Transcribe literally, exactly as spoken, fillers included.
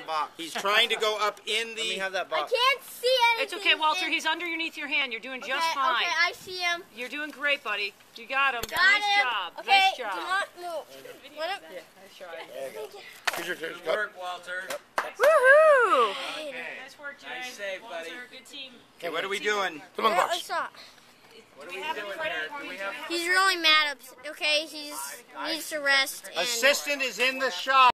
box. He's trying to go up in the... Let me have that box. I can't see anything. It's okay, Walter. He's underneath your hand. You're doing just okay, fine. Okay, I see him. You're doing great, buddy. You got him. Got nice him. job. Okay, nice job. do not move. Let him. Yeah, nice try. Here's your, here's Good work, Walter. Woohoo! Okay. Nice work, Jay. Nice save, buddy. Walter, good team. Okay, what are we doing? Come on, the box. What are we doing here? Do we have... He's really mad. Okay, he's he needs to rest. And Assistant is in the shop.